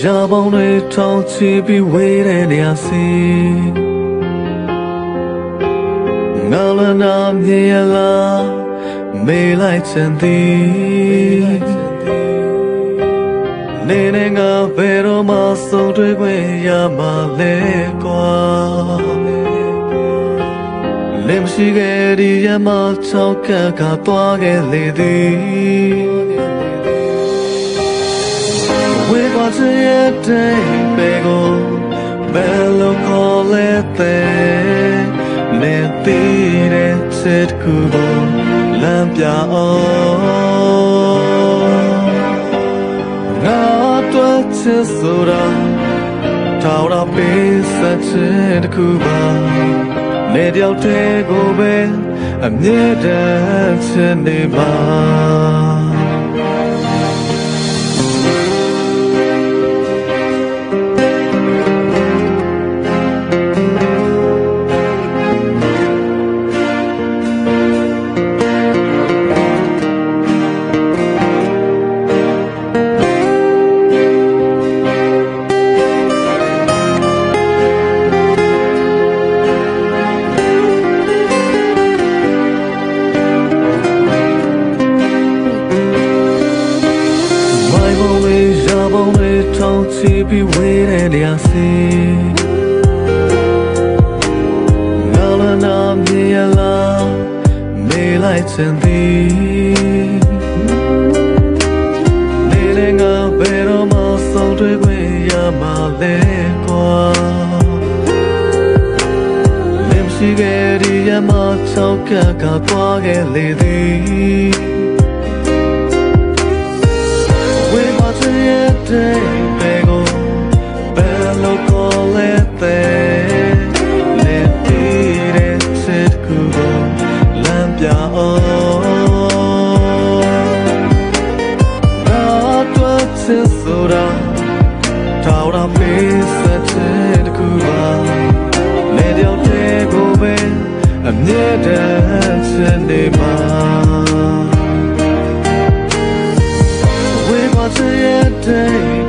ရာပေါင်းတွေထောင်ချီပြီးဝေးတဲ့နေရာစီငါလည်းနာမြင်ရလားမေးလိုက်ချင်သည်နေနေငါဘယ်တော့မှဆုံးတွေ့ခွင့်ရမှာလဲကွာလင်းရှိခဲ့ဒီရမချောက်ကကသွားခဲ့လေသည်ဝေးပါချင်တဲ့ပေကိုဘယ်လိုခေါ်လဲတဲ့နေတီးတဲ့ချစ်ကူကိုလမ်းပြအောင်ငါတို့ချစ်ဆိုတာထောက်တော့ပေးစချစ်တကူပါနေတယောက်တည်းကိုပဲအမြဲတမ်းချစ်နေပါထောင်ချီပြီးဝေးတဲ့နေရာစီငါလည်းနာမြင်ရလားမေးလိုက်ချင်သည်နေနေငါဘယ်တော့မှဆုံးတွေ့ခွင့်ရမှာလဲကွာလင်းရှိခဲ့ဒီရမချောက်ကကသွားခဲ့လေသည်ဝေးပါချင်တဲ့ပေကိုဘယ်လိုခေါ်လဲတဲ့နေတီးတဲ့ချစ်ကူကိုလမ်းပြအောင်ငါတို့ချစ်ဆိုတာထောက်တော့ပေးစချစ်တကူပါနေတယောက်တည်းကိုပဲအမြဲတမ်းချစ်နေပါဝေးပါချင်တဲ့